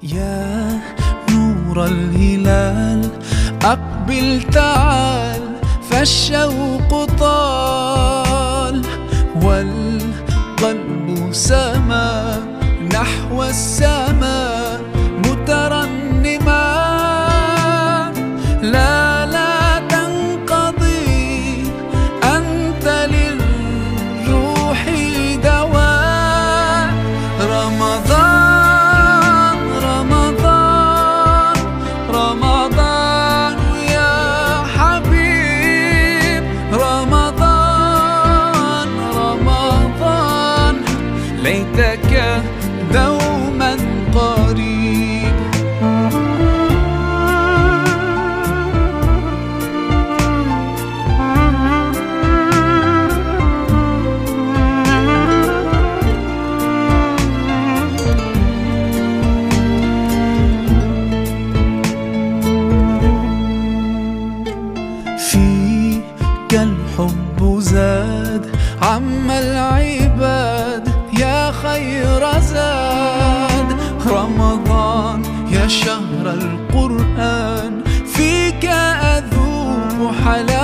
يا نور الهلال أقبل تعال، فالشوق طال والقلب سما نحو السماء مترنما. لا تنقضي، أنت للروح دواء. رمضان رمضان رمضان يا حبيب، رمضان رمضان ليتك دوما قريب. فيك الحب زاد عم العباد، يا خير زاد. رمضان يا شهر القرآن، فيك أذوق حلال